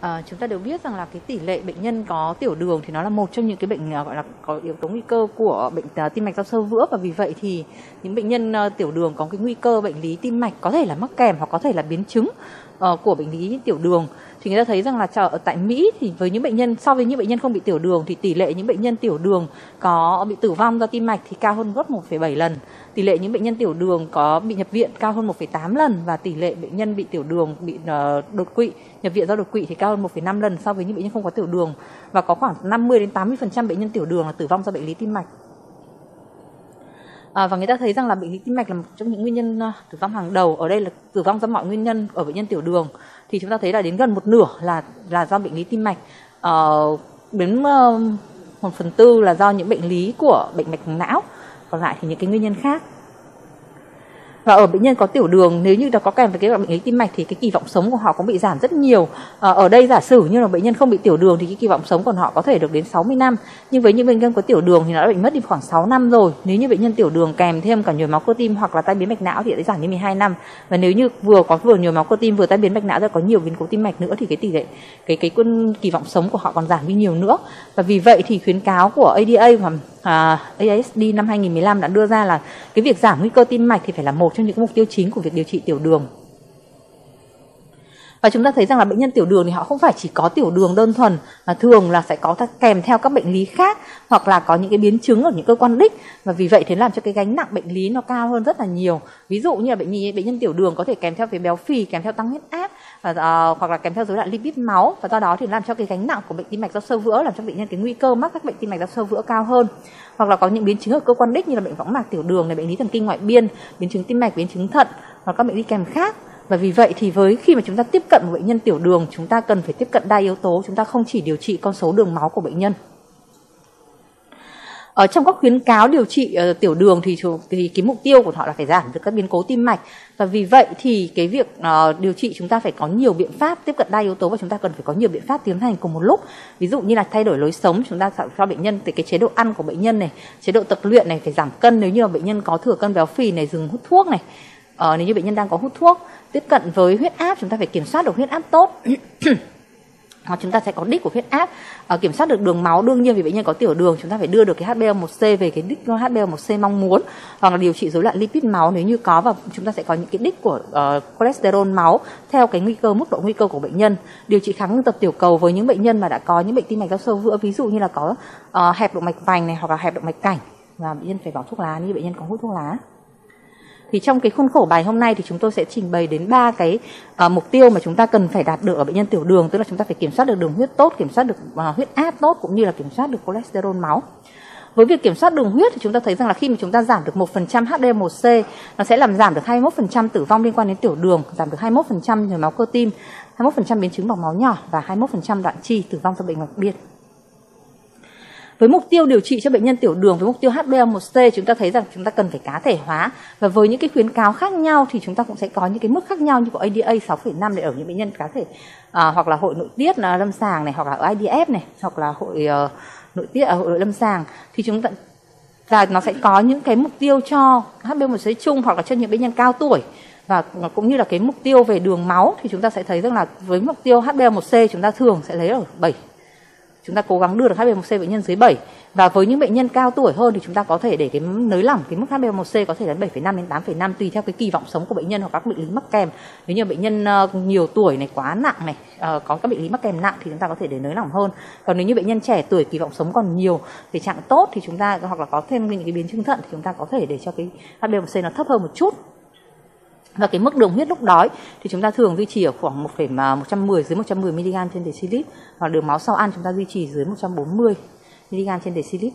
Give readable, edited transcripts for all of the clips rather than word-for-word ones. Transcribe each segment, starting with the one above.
Chúng ta đều biết rằng là cái tỷ lệ bệnh nhân có tiểu đường thì nó là một trong những cái bệnh gọi là có yếu tố nguy cơ của bệnh tim mạch do xơ vữa, và vì vậy thì những bệnh nhân tiểu đường có cái nguy cơ bệnh lý tim mạch có thể là mắc kèm hoặc có thể là biến chứng của bệnh lý tiểu đường. Thì người ta thấy rằng là ở tại Mỹ thì với những bệnh nhân so với những bệnh nhân không bị tiểu đường thì tỷ lệ những bệnh nhân tiểu đường có bị tử vong do tim mạch thì cao hơn gấp 1,7 lần. Tỷ lệ những bệnh nhân tiểu đường có bị nhập viện cao hơn 1,8 lần, và tỷ lệ bệnh nhân bị tiểu đường bị đột quỵ, nhập viện do đột quỵ thì cao hơn 1,5 lần so với những bệnh nhân không có tiểu đường, và có khoảng 50 đến 80% bệnh nhân tiểu đường là tử vong do bệnh lý tim mạch. Và người ta thấy rằng là bệnh lý tim mạch là một trong những nguyên nhân tử vong hàng đầu. Ở đây là tử vong do mọi nguyên nhân ở bệnh nhân tiểu đường thì chúng ta thấy là đến gần một nửa là do bệnh lý tim mạch, đến 1/4 là do những bệnh lý của bệnh mạch não, còn lại thì những cái nguyên nhân khác. Và ở bệnh nhân có tiểu đường, nếu như đã có kèm với cái bệnh lý tim mạch thì cái kỳ vọng sống của họ cũng bị giảm rất nhiều. Ở đây giả sử như là bệnh nhân không bị tiểu đường thì cái kỳ vọng sống của họ có thể được đến 60 năm. Nhưng với những bệnh nhân có tiểu đường thì nó đã bị mất đi khoảng 6 năm rồi. Nếu như bệnh nhân tiểu đường kèm thêm cả nhồi máu cơ tim hoặc là tai biến mạch não thì sẽ giảm đến 12 năm. Và nếu như vừa nhồi máu cơ tim vừa tai biến mạch não rồi có nhiều biến cố tim mạch nữa thì cái tỷ lệ cái kỳ vọng sống của họ còn giảm đi nhiều nữa. Và vì vậy thì khuyến cáo của ADA và AASD năm 2015 đã đưa ra là cái việc giảm nguy cơ tim mạch thì phải là một trong những mục tiêu chính của việc điều trị tiểu đường. Và chúng ta thấy rằng là bệnh nhân tiểu đường thì họ không phải chỉ có tiểu đường đơn thuần, mà thường là sẽ có kèm theo các bệnh lý khác hoặc là có những cái biến chứng ở những cơ quan đích, và vì vậy thế làm cho cái gánh nặng bệnh lý nó cao hơn rất là nhiều. Ví dụ như là bệnh nhân tiểu đường có thể kèm theo về béo phì, kèm theo tăng huyết áp, hoặc là kèm theo rối loạn lipid máu, và do đó thì làm cho cái gánh nặng của bệnh tim mạch do xơ vữa, làm cho bệnh nhân cái nguy cơ mắc các bệnh tim mạch do xơ vữa cao hơn. Hoặc là có những biến chứng ở cơ quan đích như là bệnh võng mạc tiểu đường này, bệnh lý thần kinh ngoại biên, biến chứng tim mạch, biến chứng thận hoặc các bệnh lý kèm khác. Và vì vậy thì khi mà chúng ta tiếp cận một bệnh nhân tiểu đường, chúng ta cần phải tiếp cận đa yếu tố, chúng ta không chỉ điều trị con số đường máu của bệnh nhân. Ở trong các khuyến cáo điều trị tiểu đường thì cái mục tiêu của họ là phải giảm được các biến cố tim mạch, và vì vậy thì cái việc điều trị chúng ta phải có nhiều biện pháp tiếp cận đa yếu tố, và chúng ta cần phải có nhiều biện pháp tiến hành cùng một lúc. Ví dụ như là thay đổi lối sống, chúng ta cho bệnh nhân cái chế độ ăn của bệnh nhân này, chế độ tập luyện này, phải giảm cân nếu như là bệnh nhân có thừa cân béo phì này, dừng hút thuốc này. Nếu như bệnh nhân đang có hút thuốc, tiếp cận với huyết áp, chúng ta phải kiểm soát được huyết áp tốt. Hoặc chúng ta sẽ có đích của huyết áp, kiểm soát được đường máu. Đương nhiên vì bệnh nhân có tiểu đường, chúng ta phải đưa được cái HbA1c về cái đích HbA1c mong muốn, hoặc là điều trị rối loạn lipid máu nếu như có, và chúng ta sẽ có những cái đích của cholesterol máu theo cái mức độ nguy cơ của bệnh nhân. Điều trị kháng ngưng tập tiểu cầu với những bệnh nhân mà đã có những bệnh tim mạch do xơ vữa, ví dụ như là có hẹp động mạch vành này hoặc là hẹp động mạch cảnh, và bệnh nhân phải bỏ thuốc lá như bệnh nhân có hút thuốc lá. Thì trong cái khuôn khổ bài hôm nay thì chúng tôi sẽ trình bày đến 3 cái mục tiêu mà chúng ta cần phải đạt được ở bệnh nhân tiểu đường, tức là chúng ta phải kiểm soát được đường huyết tốt, kiểm soát được huyết áp tốt, cũng như là kiểm soát được cholesterol máu. Với việc kiểm soát đường huyết thì chúng ta thấy rằng là khi mà chúng ta giảm được 1% HbA1c, nó sẽ làm giảm được 21% tử vong liên quan đến tiểu đường, giảm được 21% nhồi máu cơ tim, 21% biến chứng mạch máu nhỏ và 21% đoạn chi tử vong do bệnh mạch biên. Với mục tiêu điều trị cho bệnh nhân tiểu đường, với mục tiêu HbA1c, chúng ta thấy rằng chúng ta cần phải cá thể hóa, và với những cái khuyến cáo khác nhau thì chúng ta cũng sẽ có những cái mức khác nhau, như của ADA 6,5 để ở những bệnh nhân cá thể, hoặc là hội nội tiết lâm sàng này, hoặc là IDF này, hoặc là hội nội tiết hội nội lâm sàng, thì chúng ta và nó sẽ có những cái mục tiêu cho HbA1c chung hoặc là cho những bệnh nhân cao tuổi, và cũng như là cái mục tiêu về đường máu thì chúng ta sẽ thấy rằng là với mục tiêu HbA1c chúng ta thường sẽ lấy ở 7. Chúng ta cố gắng đưa được HbA1c bệnh nhân dưới 7, và với những bệnh nhân cao tuổi hơn thì chúng ta có thể để cái nới lỏng cái mức HbA1c có thể đến 7,5 đến 8,5 tùy theo cái kỳ vọng sống của bệnh nhân hoặc các bệnh lý mắc kèm. Nếu như bệnh nhân nhiều tuổi này, quá nặng này, có các bệnh lý mắc kèm nặng thì chúng ta có thể để nới lỏng hơn. Còn nếu như bệnh nhân trẻ tuổi, kỳ vọng sống còn nhiều, thể trạng tốt thì chúng ta, hoặc là có thêm những cái biến chứng thận thì chúng ta có thể để cho cái HbA1c nó thấp hơn một chút. Và cái mức đường huyết lúc đói thì chúng ta thường duy trì ở khoảng 110 dưới 110 mg trên decilit, và đường máu sau ăn chúng ta duy trì dưới 140 mg trên decilit.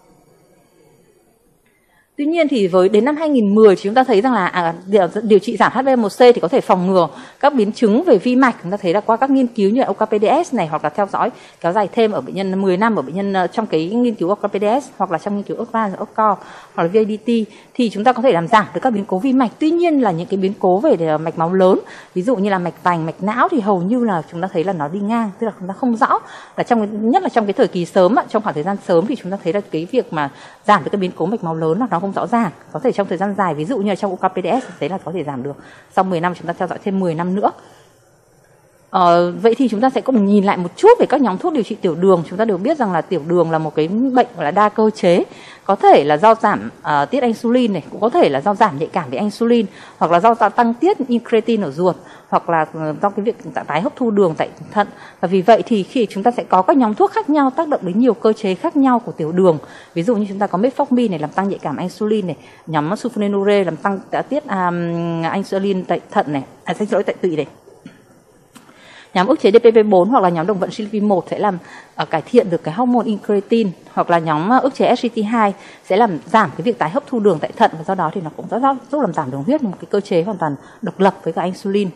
Tuy nhiên thì đến năm 2010 thì chúng ta thấy rằng là điều trị giảm HbA1c thì có thể phòng ngừa các biến chứng về vi mạch. Chúng ta thấy là qua các nghiên cứu như là OKPDS này, hoặc là theo dõi kéo dài thêm ở bệnh nhân 10 năm ở bệnh nhân trong cái nghiên cứu OKPDS, hoặc là trong nghiên cứu OCCO hoặc là VADT, thì chúng ta có thể làm giảm được các biến cố vi mạch. Tuy nhiên là những cái biến cố về mạch máu lớn, ví dụ như là mạch vành, mạch não thì hầu như là chúng ta thấy là nó đi ngang, tức là chúng ta không rõ, là nhất là trong cái thời kỳ sớm, trong khoảng thời gian sớm thì chúng ta thấy là cái việc mà giảm được các biến cố mạch máu lớn là nó không rõ ràng. Có thể trong thời gian dài, ví dụ như là trong OKPDS đấy là có thể giảm được, sau 10 năm chúng ta theo dõi thêm 10 năm nữa. Vậy thì chúng ta sẽ cùng nhìn lại một chút về các nhóm thuốc điều trị tiểu đường. Chúng ta đều biết rằng là tiểu đường là một cái bệnh gọi là đa cơ chế, có thể là do giảm tiết insulin này, cũng có thể là do giảm nhạy cảm với insulin, hoặc là do tăng tiết incretin ở ruột, hoặc là do cái việc tái hấp thu đường tại thận. Và vì vậy thì khi chúng ta sẽ có các nhóm thuốc khác nhau tác động đến nhiều cơ chế khác nhau của tiểu đường. Ví dụ như chúng ta có metformin này làm tăng nhạy cảm insulin này, nhóm sulfonylurea làm tăng tiết insulin tại thận này, xin lỗi tại tụy này. Nhóm ức chế DPP4 hoặc là nhóm đồng vận CLP1 sẽ làm cải thiện được cái hormone incretin, hoặc là nhóm ức chế SGLT2 sẽ làm giảm cái việc tái hấp thu đường tại thận, và do đó thì nó cũng giúp làm giảm đường huyết, một cái cơ chế hoàn toàn độc lập với cả insulin.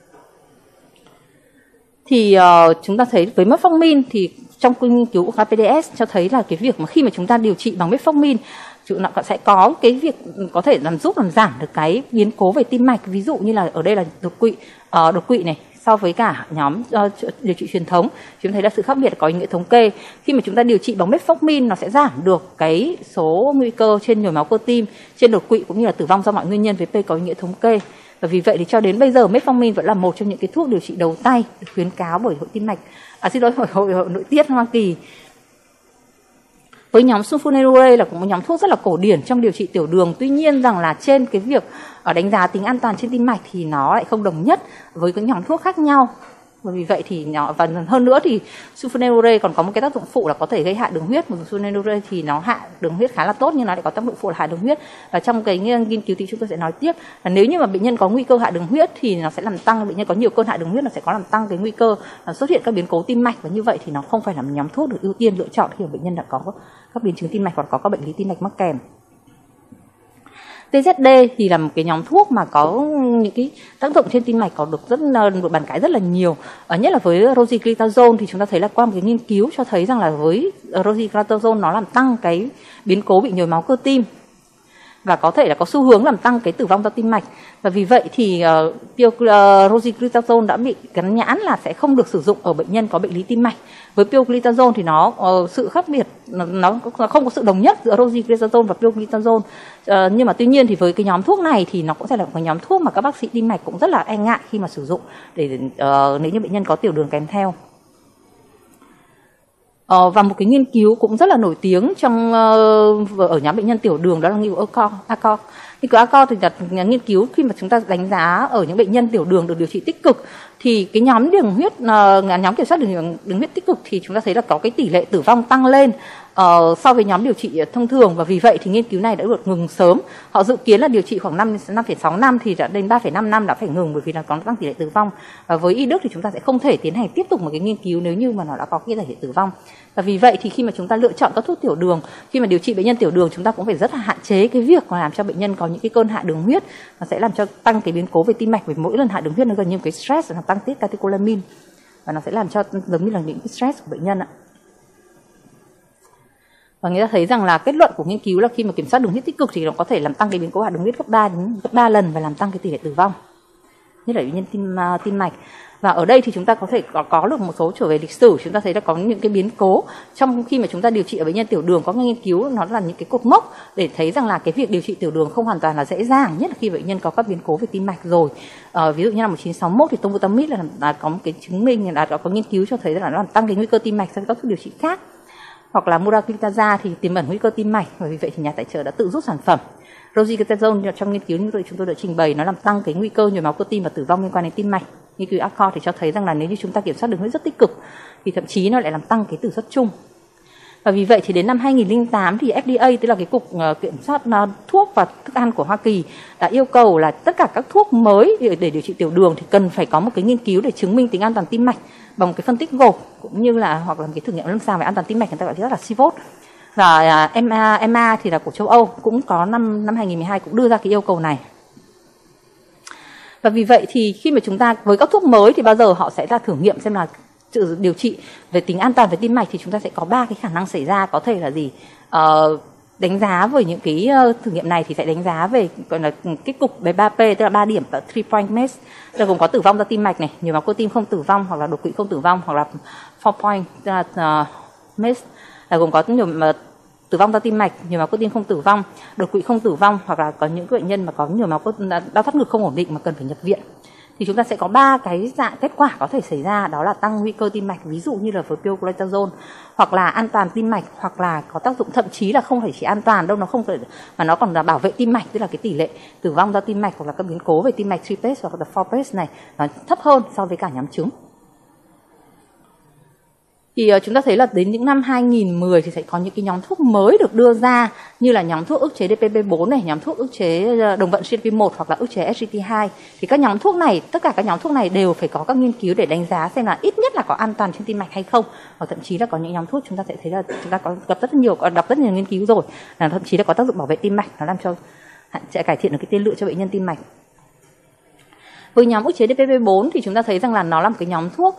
Thì chúng ta thấy với metformin thì trong nghiên cứu của KPDS cho thấy là cái việc mà khi mà chúng ta điều trị bằng metformin, chúng ta sẽ có cái việc có thể giúp làm giảm được cái biến cố về tim mạch. Ví dụ như là ở đây là đột quỵ này, so với cả nhóm điều trị truyền thống, chúng thấy là sự khác biệt có ý nghĩa thống kê. Khi mà chúng ta điều trị bằng metformin, nó sẽ giảm được cái số nguy cơ trên nhồi máu cơ tim, trên đột quỵ cũng như là tử vong do mọi nguyên nhân với P có ý nghĩa thống kê. Và vì vậy thì cho đến bây giờ metformin vẫn là một trong những cái thuốc điều trị đầu tay được khuyến cáo bởi Hội tim mạch, hội nội tiết Hoa Kỳ. Với nhóm sulfonylurea là cũng một nhóm thuốc rất là cổ điển trong điều trị tiểu đường. Tuy nhiên rằng là trên cái việc đánh giá tính an toàn trên tim mạch thì nó lại không đồng nhất với các nhóm thuốc khác nhau. Và vì vậy thì và hơn nữa thì sulfonylurea còn có một cái tác dụng phụ là có thể gây hạ đường huyết. Một sulfonylurea thì nó hạ đường huyết khá là tốt, nhưng nó lại có tác dụng phụ là hạ đường huyết. Và trong cái nghiên cứu thì chúng tôi sẽ nói tiếp là nếu như mà bệnh nhân có nguy cơ hạ đường huyết thì nó sẽ làm tăng, bệnh nhân có nhiều cơn hạ đường huyết nó sẽ có làm tăng cái nguy cơ xuất hiện các biến cố tim mạch, và như vậy thì nó không phải là một nhóm thuốc được ưu tiên lựa chọn khi mà bệnh nhân đã có các biến chứng tim mạch hoặc có các bệnh lý tim mạch mắc kèm. TZD thì là một cái nhóm thuốc mà có những cái tác dụng trên tim mạch có được được bàn cãi rất là nhiều. Nhất là với rosiglitazone thì chúng ta thấy là qua một cái nghiên cứu cho thấy rằng là với rosiglitazone nó làm tăng cái biến cố bị nhồi máu cơ tim và có thể là có xu hướng làm tăng cái tử vong do tim mạch. Và vì vậy thì rosiglitazone đã bị gắn nhãn là sẽ không được sử dụng ở bệnh nhân có bệnh lý tim mạch. Với pioglitazone thì nó sự khác biệt, nó không có sự đồng nhất giữa rosiglitazone và pioglitazone. Nhưng mà tuy nhiên thì với cái nhóm thuốc này thì nó cũng sẽ là một cái nhóm thuốc mà các bác sĩ tim mạch cũng rất là e ngại khi mà sử dụng để nếu như bệnh nhân có tiểu đường kèm theo. Và một cái nghiên cứu cũng rất là nổi tiếng ở nhóm bệnh nhân tiểu đường đó là nghiên cứu ACCORD. Nghiên cứu ACCORD thì là nghiên cứu khi mà chúng ta đánh giá ở những bệnh nhân tiểu đường được điều trị tích cực, thì cái nhóm nhóm kiểm soát đường huyết tích cực thì chúng ta thấy là có cái tỷ lệ tử vong tăng lên so với nhóm điều trị thông thường, và vì vậy thì nghiên cứu này đã được ngừng sớm. Họ dự kiến là điều trị khoảng 5,6 năm thì đã đến 3,5 năm đã phải ngừng bởi vì là có tăng tỷ lệ tử vong. Và với y đức thì chúng ta sẽ không thể tiến hành tiếp tục một cái nghiên cứu nếu như mà nó đã có cái tỷ lệ tử vong. Và vì vậy thì khi mà chúng ta lựa chọn các thuốc tiểu đường, khi mà điều trị bệnh nhân tiểu đường, chúng ta cũng phải rất là hạn chế cái việc mà làm cho bệnh nhân có những cái cơn hạ đường huyết, nó sẽ làm cho tăng cái biến cố về tim mạch. Vì mỗi lần hạ đường huyết nó gần như một cái stress, nó tăng tiết catecholamine và nó sẽ làm cho giống như là những cái stress của bệnh nhân ạ. Và người ta thấy rằng là kết luận của nghiên cứu là khi mà kiểm soát đường huyết tích cực thì nó có thể làm tăng cái biến cố hạ đường huyết gấp 3 lần và làm tăng cái tỷ lệ tử vong, nhất là bệnh nhân tim mạch. Và ở đây thì chúng ta có thể có được một số trở về lịch sử, chúng ta thấy là có những cái biến cố trong khi mà chúng ta điều trị ở bệnh nhân tiểu đường, có nghiên cứu nó là những cái cột mốc để thấy rằng là cái việc điều trị tiểu đường không hoàn toàn là dễ dàng, nhất là khi bệnh nhân có các biến cố về tim mạch rồi. Ví dụ như năm 1961 thì tonvutamide là có một cái chứng minh là có nghiên cứu cho thấy là nó làm tăng cái nguy cơ tim mạch so với các thuốc điều trị khác. Hoặc là muraglitazar thì tiềm ẩn nguy cơ tim mạch, và vì vậy thì nhà tài trợ đã tự rút sản phẩm. Rosiglitazone trong nghiên cứu như chúng tôi đã trình bày nó làm tăng cái nguy cơ nhồi máu cơ tim và tử vong liên quan đến tim mạch. Nghiên cứu ACCORD thì cho thấy rằng là nếu như chúng ta kiểm soát đường huyết rất tích cực thì thậm chí nó lại làm tăng cái tử xuất chung. Và vì vậy thì đến năm 2008 thì FDA, tức là cái cục kiểm soát thuốc và thức ăn của Hoa Kỳ, đã yêu cầu là tất cả các thuốc mới để điều trị tiểu đường thì cần phải có một cái nghiên cứu để chứng minh tính an toàn tim mạch bằng một cái phân tích gộp, cũng như là hoặc là một cái thử nghiệm lâm sàng về an toàn tim mạch, người ta gọi là CVOT. Và EMA thì là của châu Âu cũng có năm 2012 cũng đưa ra cái yêu cầu này. Và vì vậy thì khi mà chúng ta với các thuốc mới thì bao giờ họ sẽ ra thử nghiệm xem là điều trị về tính an toàn về tim mạch thì chúng ta sẽ có 3 cái khả năng xảy ra. Có thể là gì? Đánh giá với những cái thử nghiệm này thì sẽ đánh giá về gọi là cái cục về 3P, tức là 3 điểm, 3 point MACE, là gồm có tử vong do tim mạch này, nhồi máu cơ tim không tử vong, hoặc là đột quỵ không tử vong, hoặc là 4 point, tức là MACE là gồm có tử vong do tim mạch, nhồi máu cơ tim không tử vong, đột quỵ không tử vong, hoặc là có những bệnh nhân mà có nhồi máu đau thắt ngực không ổn định mà cần phải nhập viện. thì chúng ta sẽ có 3 cái dạng kết quả có thể xảy ra, đó là tăng nguy cơ tim mạch, ví dụ như là với pioglitazone, hoặc là an toàn tim mạch, hoặc là có tác dụng thậm chí là không phải chỉ an toàn đâu, nó không phải mà nó còn là bảo vệ tim mạch, tức là cái tỷ lệ tử vong do tim mạch hoặc là các biến cố về tim mạch 3 phase hoặc là 4 phase này nó thấp hơn so với cả nhóm trứng. Thì chúng ta thấy là đến những năm 2010 thì sẽ có những cái nhóm thuốc mới được đưa ra, như là nhóm thuốc ức chế DPP4 này, nhóm thuốc ức chế đồng vận CRP1 hoặc là ức chế SGLT2. Thì các nhóm thuốc này, tất cả các nhóm thuốc này đều phải có các nghiên cứu để đánh giá xem là ít nhất là có an toàn trên tim mạch hay không. Hoặc thậm chí là có những nhóm thuốc chúng ta sẽ thấy là chúng ta có đọc rất nhiều nghiên cứu rồi, là thậm chí là có tác dụng bảo vệ tim mạch, nó làm cho sẽ cải thiện được cái tiên lượng cho bệnh nhân tim mạch. Với nhóm ức chế DPP4 thì chúng ta thấy rằng là nó là một cái nhóm thuốc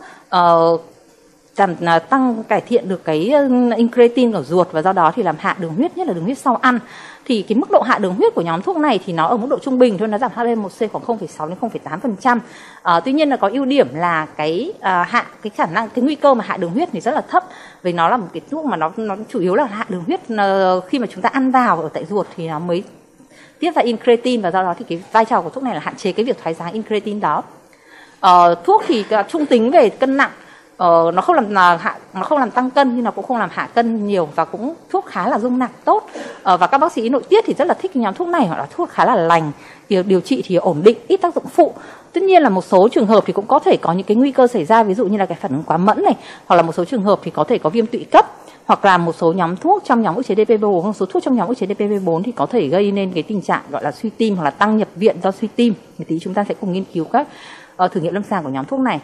tăng cải thiện được cái incretin ở ruột, và do đó thì làm hạ đường huyết, nhất là đường huyết sau ăn. Thì cái mức độ hạ đường huyết của nhóm thuốc này thì nó ở mức độ trung bình thôi, nó giảm HbA1c khoảng 0,6 đến 0,8%. Tuy nhiên là có ưu điểm là cái khả năng, cái nguy cơ mà hạ đường huyết thì rất là thấp, vì nó là một cái thuốc mà nó chủ yếu là hạ đường huyết khi mà chúng ta ăn vào ở tại ruột thì nó mới tiết ra incretin, và do đó thì cái vai trò của thuốc này là hạn chế cái việc thoái hóa incretin đó. Thuốc thì trung tính về cân nặng, nó không làm tăng cân nhưng nó cũng không làm hạ cân nhiều, và cũng thuốc khá là dung nạp tốt, và các bác sĩ nội tiết thì rất là thích cái nhóm thuốc này, hoặc là thuốc khá là lành, điều trị thì ổn định, ít tác dụng phụ. Tất nhiên là một số trường hợp thì cũng có thể có những cái nguy cơ xảy ra, ví dụ như là cái phản ứng quá mẫn này, hoặc là một số trường hợp thì có thể có viêm tụy cấp, hoặc là một số nhóm thuốc trong nhóm ức chế DPP4, một số thuốc trong nhóm ức chế DPP4 thì có thể gây nên cái tình trạng gọi là suy tim hoặc là tăng nhập viện do suy tim. Một tí chúng ta sẽ cùng nghiên cứu các thử nghiệm lâm sàng của nhóm thuốc này.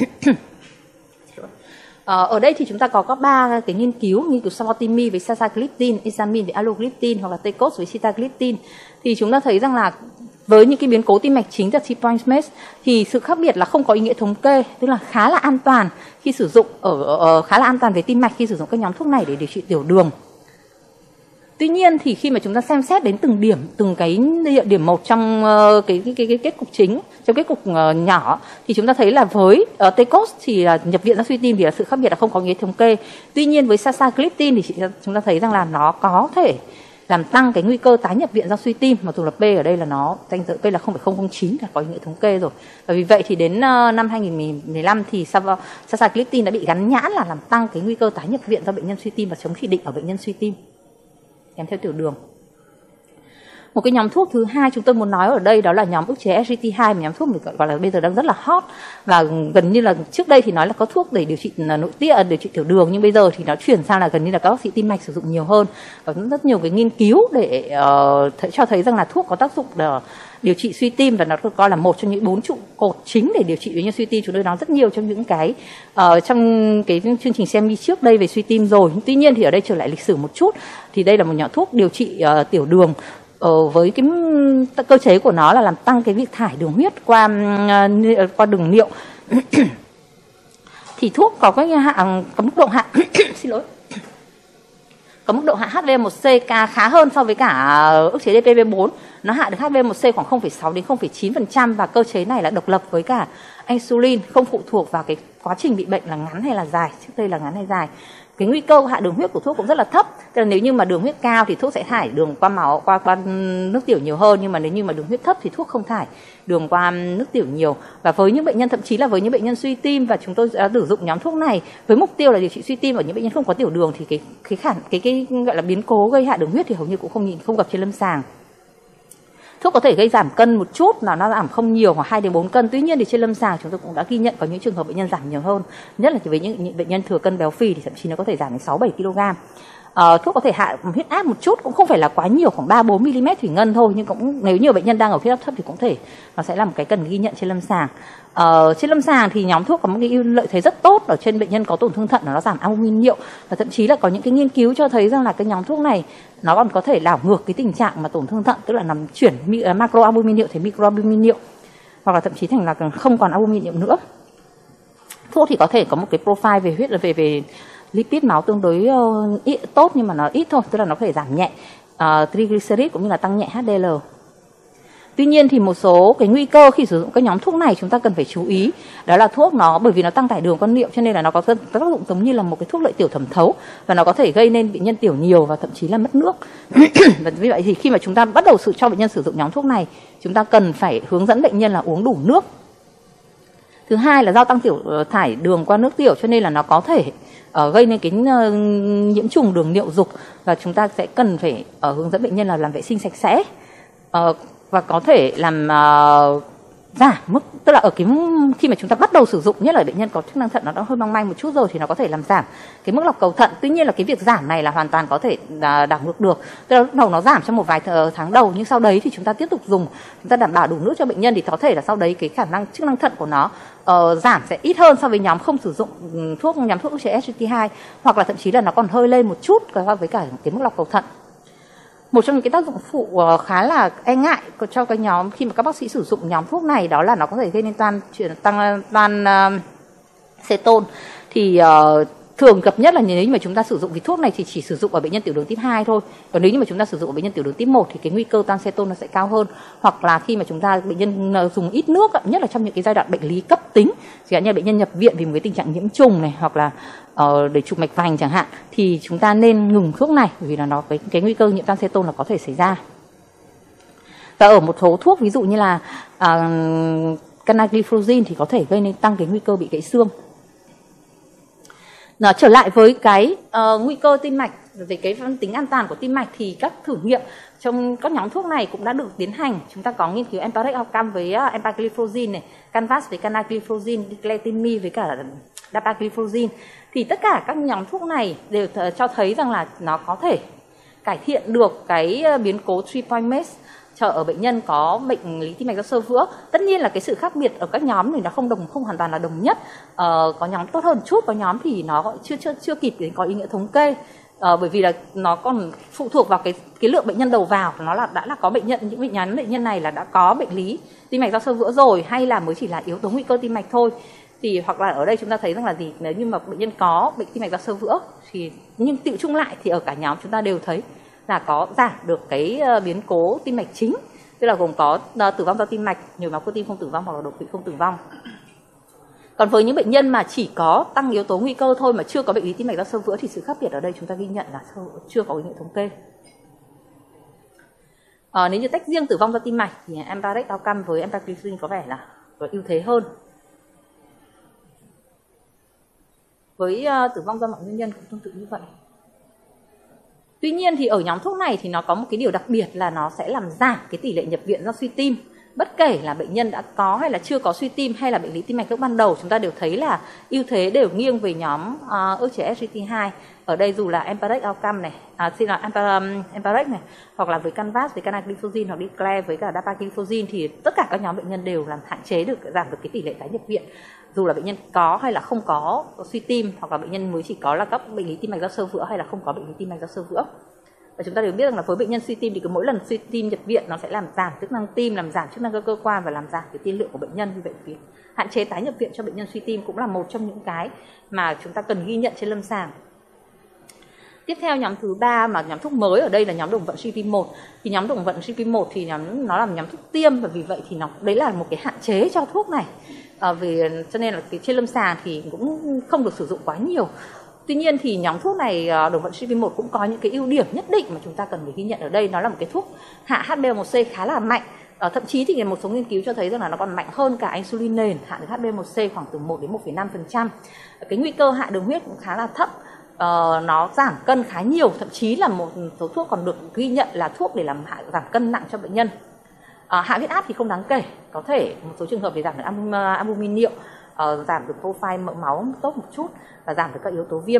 Ở đây thì chúng ta có các 3 cái nghiên cứu Savortimib với sasagliptin, Esamin với alogliptin, hoặc là Tecos với sitagliptin. Thì chúng ta thấy rằng là với những cái biến cố tim mạch chính là T-point MACE thì sự khác biệt là không có ý nghĩa thống kê, tức là khá là an toàn khi sử dụng khá là an toàn về tim mạch khi sử dụng các nhóm thuốc này để điều trị tiểu đường. Tuy nhiên thì khi mà chúng ta xem xét đến từng cái điểm một trong cái kết cục chính, trong kết cục nhỏ, thì chúng ta thấy là với Tecos thì nhập viện do suy tim thì là sự khác biệt là không có nghĩa thống kê. Tuy nhiên với sasagliptin thì chúng ta thấy rằng là nó có thể làm tăng cái nguy cơ tái nhập viện do suy tim, mà dù là P ở đây là nó danh dự P là 0,009 là có ý nghĩa thống kê rồi. Và vì vậy thì đến năm 2015 thì sasagliptin đã bị gắn nhãn là làm tăng cái nguy cơ tái nhập viện do bệnh nhân suy tim và chống chỉ định ở bệnh nhân suy tim kèm theo tiểu đường. Một cái nhóm thuốc thứ hai chúng tôi muốn nói ở đây đó là nhóm ức chế SGLT2, một nhóm thuốc mình gọi là bây giờ đang rất là hot, và gần như là trước đây thì nói là có thuốc để điều trị nội tiết, điều trị tiểu đường, nhưng bây giờ thì nó chuyển sang là gần như là các bác sĩ tim mạch sử dụng nhiều hơn, và rất nhiều cái nghiên cứu để cho thấy rằng là thuốc có tác dụng điều trị suy tim, và nó được coi là một trong những 4 trụ cột chính để điều trị bệnh nhân suy tim. Chúng tôi nói rất nhiều trong những cái trong cái chương trình semi trước đây về suy tim rồi. Tuy nhiên thì ở đây trở lại lịch sử một chút, thì đây là một nhóm thuốc điều trị tiểu đường với cái cơ chế của nó là làm tăng cái việc thải đường huyết qua đường niệu. Thì thuốc có cái có mức độ hạ xin lỗi, có mức độ hạ HbA1c khá hơn so với cả ức chế DPP4. Nó hạ được HbA1c khoảng 0,6 đến 0,9%, và cơ chế này là độc lập với cả insulin, không phụ thuộc vào cái quá trình bị bệnh là ngắn hay là dài. Trước đây là ngắn hay dài. Cái nguy cơ hạ đường huyết của thuốc cũng rất là thấp. Tức là nếu như mà đường huyết cao thì thuốc sẽ thải đường qua máu, qua nước tiểu nhiều hơn, nhưng mà nếu như mà đường huyết thấp thì thuốc không thải đường qua nước tiểu nhiều. Và với những bệnh nhân, thậm chí là với những bệnh nhân suy tim, và chúng tôi đã sử dụng nhóm thuốc này với mục tiêu là điều trị suy tim ở những bệnh nhân không có tiểu đường, thì cái gọi là biến cố gây hạ đường huyết thì hầu như cũng không gặp trên lâm sàng. Thuốc có thể gây giảm cân một chút, là nó giảm không nhiều, khoảng 2 đến 4 cân. Tuy nhiên thì trên lâm sàng chúng tôi cũng đã ghi nhận có những trường hợp bệnh nhân giảm nhiều hơn, nhất là với những bệnh nhân thừa cân béo phì thì thậm chí nó có thể giảm đến 6-7 kg. Thuốc có thể hạ huyết áp một chút, cũng không phải là quá nhiều, khoảng 3-4 mm thủy ngân thôi, nhưng cũng nếu như bệnh nhân đang ở huyết áp thấp thì cũng thể nó sẽ là một cái cần ghi nhận trên lâm sàng. Trên lâm sàng thì nhóm thuốc có một cái lợi thế rất tốt ở trên bệnh nhân có tổn thương thận là nó giảm albumin niệu, và thậm chí là có những cái nghiên cứu cho thấy rằng là cái nhóm thuốc này nó còn có thể đảo ngược cái tình trạng mà tổn thương thận, tức là làm chuyển macroalbumin niệu thành microalbumin niệu, hoặc là thậm chí thành là không còn albumin niệu nữa. Thuốc thì có thể có một cái profile về lipid máu tương đối tốt, nhưng mà nó ít thôi, tức là nó có thể giảm nhẹ triglycerid cũng như là tăng nhẹ HDL. Tuy nhiên thì một số cái nguy cơ khi sử dụng các nhóm thuốc này chúng ta cần phải chú ý, đó là thuốc nó bởi vì nó tăng tải đường qua niệu cho nên là nó có tác dụng giống như là một cái thuốc lợi tiểu thẩm thấu, và nó có thể gây nên bệnh nhân tiểu nhiều và thậm chí là mất nước. Và vì vậy thì khi mà chúng ta bắt đầu cho bệnh nhân sử dụng nhóm thuốc này, chúng ta cần phải hướng dẫn bệnh nhân là uống đủ nước Thứ hai là do tăng thải đường qua nước tiểu, cho nên là nó có thể gây nên cái nhiễm trùng đường niệu dục, và chúng ta sẽ cần phải hướng dẫn bệnh nhân là làm vệ sinh sạch sẽ, và có thể làm giảm mức, tức là ở khi mà chúng ta bắt đầu sử dụng, nhất là bệnh nhân có chức năng thận nó đã hơi mong manh một chút rồi, thì nó có thể làm giảm cái mức lọc cầu thận. Tuy nhiên là cái việc giảm này là hoàn toàn có thể đảo ngược được, tức là lúc đầu nó giảm trong một vài tháng đầu, nhưng sau đấy thì chúng ta tiếp tục dùng, chúng ta đảm bảo đủ nước cho bệnh nhân, thì có thể là sau đấy cái khả năng chức năng thận của nó giảm sẽ ít hơn so với nhóm không sử dụng nhóm thuốc ức chế SGLT2, hoặc là thậm chí là nó còn hơi lên một chút so với cả cái mức lọc cầu thận. Một trong những cái tác dụng phụ khá là e ngại cho cái nhóm khi mà các bác sĩ sử dụng nhóm thuốc này, đó là nó có thể gây nên toan cetone. Thì thường gặp nhất là nếu như mà chúng ta sử dụng cái thuốc này thì chỉ sử dụng ở bệnh nhân tiểu đường type 2 thôi. Còn nếu như mà chúng ta sử dụng ở bệnh nhân tiểu đường type 1 thì cái nguy cơ toan cetone nó sẽ cao hơn. Hoặc là khi mà bệnh nhân dùng ít nước, nhất là trong những cái giai đoạn bệnh lý cấp tính, chẳng hạn như bệnh nhân nhập viện vì một cái tình trạng nhiễm trùng này, hoặc là để chụp mạch vành chẳng hạn, thì chúng ta nên ngừng thuốc này, vì là nó cái nguy cơ nhiễm toan cetone là có thể xảy ra. Và ở một số thuốc ví dụ như là canagliflozin thì có thể gây nên tăng cái nguy cơ bị gãy xương. Trở lại với cái nguy cơ tim mạch, về cái tính an toàn của tim mạch, thì các thử nghiệm trong các nhóm thuốc này cũng đã được tiến hành. Chúng ta có nghiên cứu EMPA-REG OUTCOME với empagliflozin này, CANVAS với canagliflozin, Declatinib với cả dapagliflozin. Thì tất cả các nhóm thuốc này đều cho thấy rằng là nó có thể cải thiện được cái biến cố 3-point MACE ở bệnh nhân có bệnh lý tim mạch do xơ vữa. Tất nhiên là cái sự khác biệt ở các nhóm thì nó không hoàn toàn là đồng nhất. Có nhóm tốt hơn chút, có nhóm thì nó chưa kịp để có ý nghĩa thống kê. Bởi vì là nó còn phụ thuộc vào cái lượng bệnh nhân đầu vào, nó là đã là có những bệnh nhân này là đã có bệnh lý tim mạch do xơ vữa rồi, hay là mới chỉ là yếu tố nguy cơ tim mạch thôi. Thì hoặc là ở đây chúng ta thấy rằng là nếu như mà bệnh nhân có bệnh tim mạch do xơ vữa thì, nhưng tựu chung lại thì ở cả nhóm chúng ta đều thấy là có giảm được cái biến cố tim mạch chính, tức là gồm có tử vong do tim mạch, nhồi máu cơ tim không tử vong, hoặc là đột quỵ không tử vong. Còn với những bệnh nhân mà chỉ có tăng yếu tố nguy cơ thôi mà chưa có bệnh lý tim mạch do xơ vữa thì sự khác biệt ở đây chúng ta ghi nhận là chưa có ý nghĩa thống kê. Nếu như tách riêng tử vong do tim mạch thì EMPA-REG OUTCOME với empagliflozin có vẻ là có ưu thế hơn. Với tử vong do mọi nguyên nhân cũng tương tự như vậy. Tuy nhiên thì ở nhóm thuốc này thì nó có một cái điều đặc biệt là nó sẽ làm giảm cái tỷ lệ nhập viện do suy tim. Bất kể là bệnh nhân đã có hay là chưa có suy tim hay là bệnh lý tim mạch lúc ban đầu, chúng ta đều thấy là ưu thế đều nghiêng về nhóm ức chế SGLT2. Ở đây dù là EMPA-REG OUTCOME này, EMPA-REG này, hoặc là với CANVAS với canagliflozin hoặc Declare với cả dapagliflozin, thì tất cả các nhóm bệnh nhân đều làm hạn chế được, giảm được cái tỷ lệ tái nhập viện. Dù là bệnh nhân có hay là không có suy tim, hoặc là bệnh nhân mới chỉ có là các bệnh lý tim mạch do xơ vữa hay là không có bệnh lý tim mạch do xơ vữa. Và chúng ta đều biết rằng là với bệnh nhân suy tim thì cứ mỗi lần suy tim nhập viện nó sẽ làm giảm chức năng tim, làm giảm chức năng cơ quan và làm giảm cái tiên lượng của bệnh nhân. Vì vậy việc hạn chế tái nhập viện cho bệnh nhân suy tim cũng là một trong những cái mà chúng ta cần ghi nhận trên lâm sàng. Tiếp theo nhóm thứ ba mà nhóm thuốc mới ở đây là nhóm đồng vận CP1. Thì nhóm đồng vận CP1 thì nó là nhóm thuốc tiêm, và vì vậy thì đấy là một cái hạn chế cho thuốc này. Cho nên là trên lâm sàng thì cũng không được sử dụng quá nhiều. Tuy nhiên thì nhóm thuốc này đồng vận CP1 cũng có những cái ưu điểm nhất định mà chúng ta cần phải ghi nhận ở đây. Nó là một cái thuốc hạ HbA1c khá là mạnh. Thậm chí thì một số nghiên cứu cho thấy rằng là nó còn mạnh hơn cả insulin nền, hạ được HbA1c khoảng từ 1 đến 1,5%. Cái nguy cơ hạ đường huyết cũng khá là thấp. Nó giảm cân khá nhiều, thậm chí là một số thuốc còn được ghi nhận là thuốc để làm giảm cân nặng cho bệnh nhân. Hạ huyết áp thì không đáng kể, có thể một số trường hợp để giảm được albumin niệu, giảm được profile mỡ máu tốt một chút và giảm được các yếu tố viêm.